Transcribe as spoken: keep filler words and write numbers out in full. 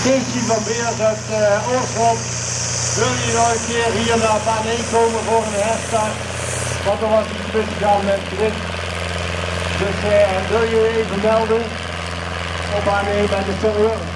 Keesje van Beers uit uh, Oorschot. Wil je nog een keer hier naar baan één komen voor een herstart? Want er was iets misgegaan met het grid. Dus uh, wil je even melden op baan één bij de serveur.